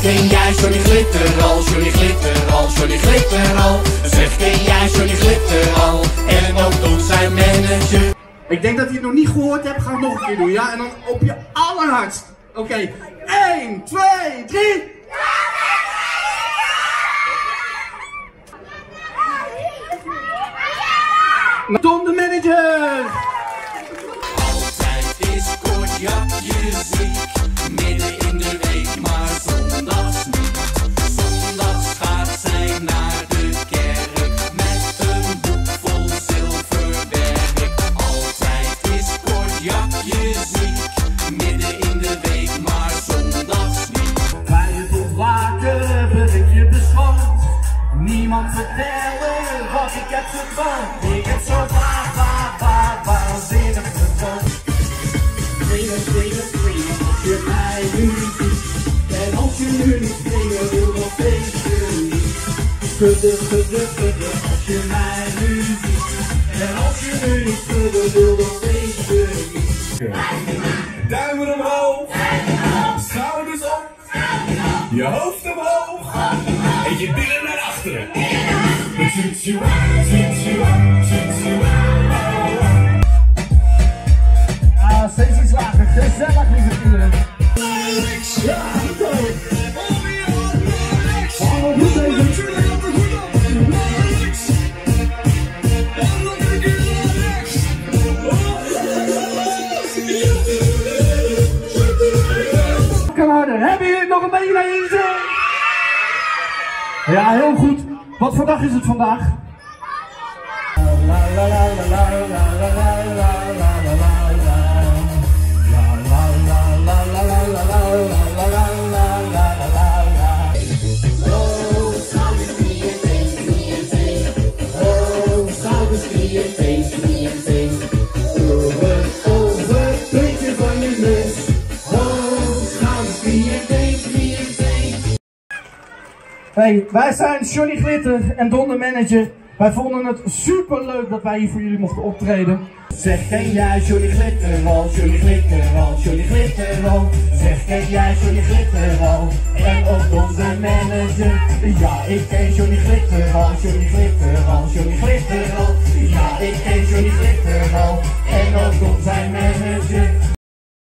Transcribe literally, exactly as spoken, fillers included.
ken jij Johnny Glitteral, Johnny Glitteral, Johnny Glitteral. Zeg, ken jij Johnny Glitteral en ook doen zijn manager. Ik denk dat je het nog niet gehoord hebt, ga het nog een keer doen, ja? En dan op je allerhardst. Oké, okay. één, twee, drie. Tom de manager! Altijd is kort jakje ziek, midden in de week, maar zondags niet. Zondags gaat zij naar de kerk, met een boek vol zilverwerk. Altijd is kort jakje ziek, midden in de week, maar zondags niet. Bij het ontwaken ben ik je beschoot, niemand vertellen wat ik heb gedroomd. Ik heb zo vaak, vaak, vaak, waanzinnig gedroomd. Springen, springen, springen, als je mij nu ziet. En als je nu niet springen wil, dan feestje niet. Schudden, schudden, schudden, als je mij nu ziet. En als je nu niet schudden wil, dan feestje niet. Duimen omhoog, schouders op, je hoofd omhoog en je billen naar achteren. Ah, steeds iets lager, gezellig lieve kinderen. Ja, go! Oh, goed even. Kan harder, hebben jullie het nog een beetje naar je zin? Ja, heel goed. Wat voor dag is het vandaag? Hey, wij zijn Johnny Glitter en Don de manager. Wij vonden het super leuk dat wij hier voor jullie mochten optreden. Zeg, ken jij Johnny Glitteral, Johnny Glitteral, Johnny Glitteral. Zeg, ken jij Johnny Glitteral en ook Don zijn manager. Ja, ik ken Johnny Glitteral, Johnny Glitteral, Johnny Glitteral. Ja, ik ken Johnny Glitteral en ook Don zijn manager.